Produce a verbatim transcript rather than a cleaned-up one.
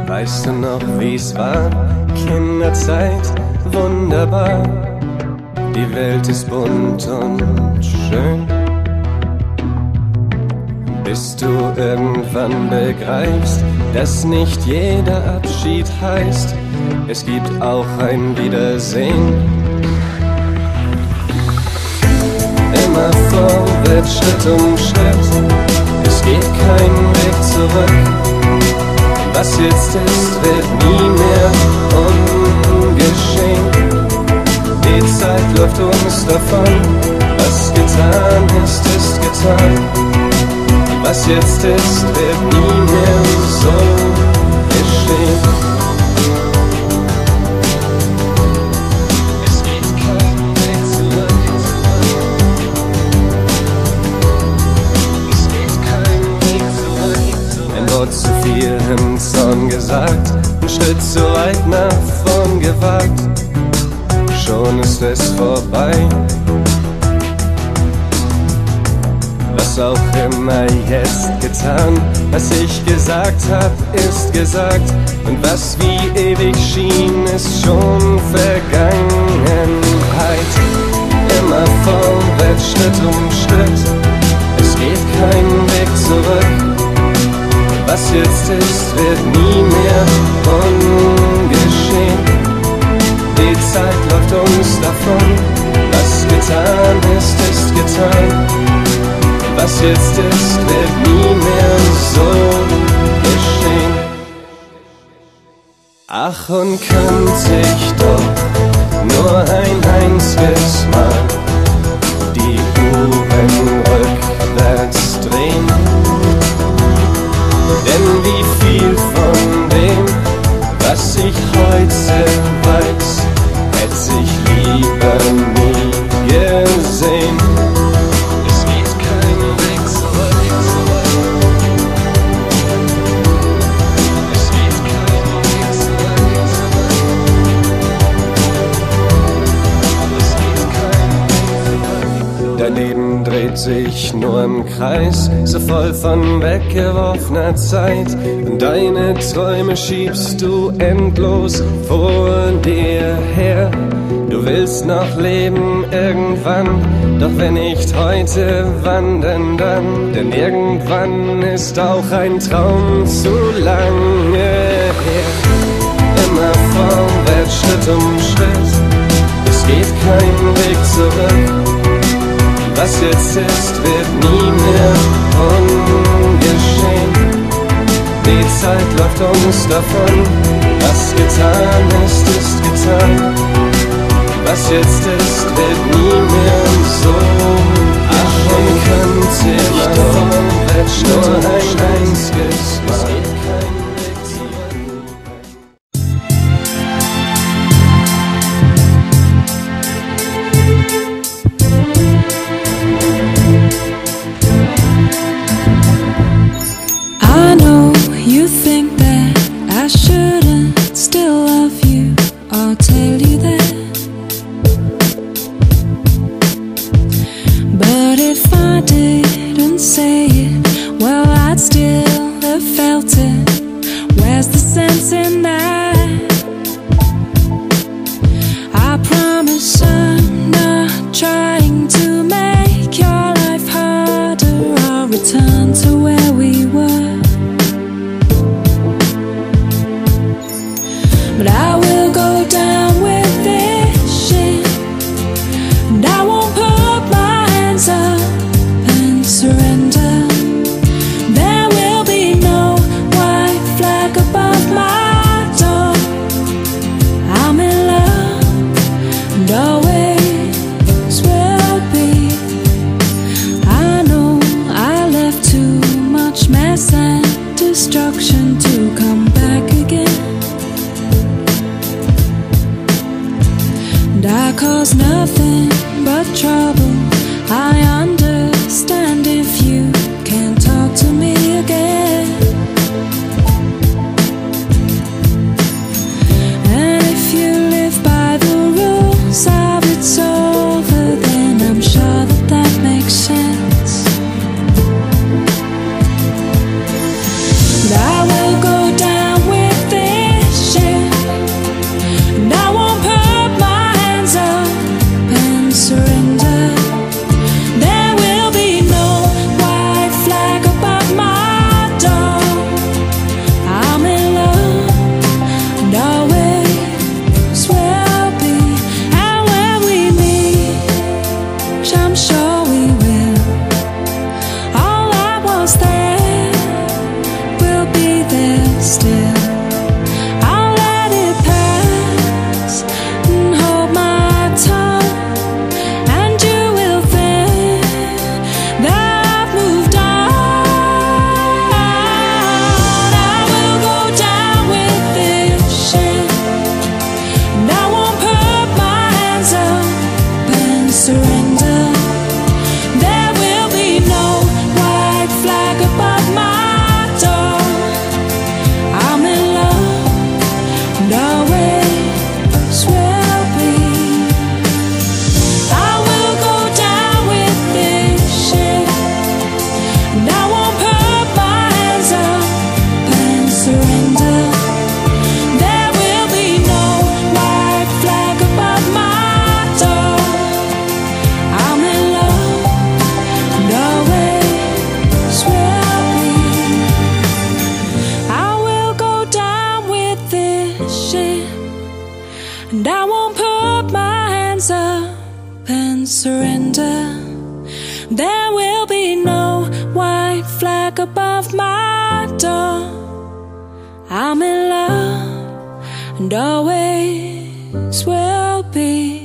Weißt du noch, wie's war? Kinderzeit, wunderbar. Die Welt ist bunt und schön. Bis du irgendwann begreifst, dass nicht jeder Abschied heißt, es gibt auch ein Wiedersehen. Immer vorwärts, Schritt um Schritt, es geht kein Weg zurück. Was jetzt ist, wird nie mehr ungeschehen. Die Zeit läuft uns davon, was getan ist, ist getan. Was jetzt ist, wird nie mehr so geschehen. Es geht kein Weg zurück. Es geht kein Weg zurück. Ein Wort zu viel im Zorn gesagt, ein Schritt zu weit nach vorn gewagt. Schon ist es vorbei. Was auch immer jetzt getan, was ich gesagt hab, ist gesagt. Und was wie ewig schien, ist schon Vergangenheit. Immer vorwärts, Schritt um Schritt, es geht kein Weg zurück. Was jetzt ist, wird nie mehr ungeschehen. Die Zeit läuft uns davon, was getan ist, ist getan. Was jetzt ist, wird nie mehr so geschehen. Ach, und könnte ich doch nur ein einziges Mal die Uhren rückwärts drehen. Denn wie viel von dem, was ich heute weiß, hätte ich lieber nie gesehen. Dein Leben dreht sich nur im Kreis, so voll von weggeworfener Zeit. Und deine Träume schiebst du endlos vor dir her. Du willst noch leben irgendwann, doch wenn nicht heute, wann denn dann? Denn irgendwann ist auch ein Traum zu lange her. Immer vorwärts, Schritt um Schritt, es geht kein Weg zurück. Was jetzt ist, wird nie mehr ungeschehen. Die Zeit läuft uns davon, was getan ist, ist getan. Was jetzt ist, wird nie mehr so. Ach, und könnte ich doch nur ein einziges Mal. I will go down with it. and I won't put my hands up and surrender. There will be no white flag above my door. I'm in love and always will be.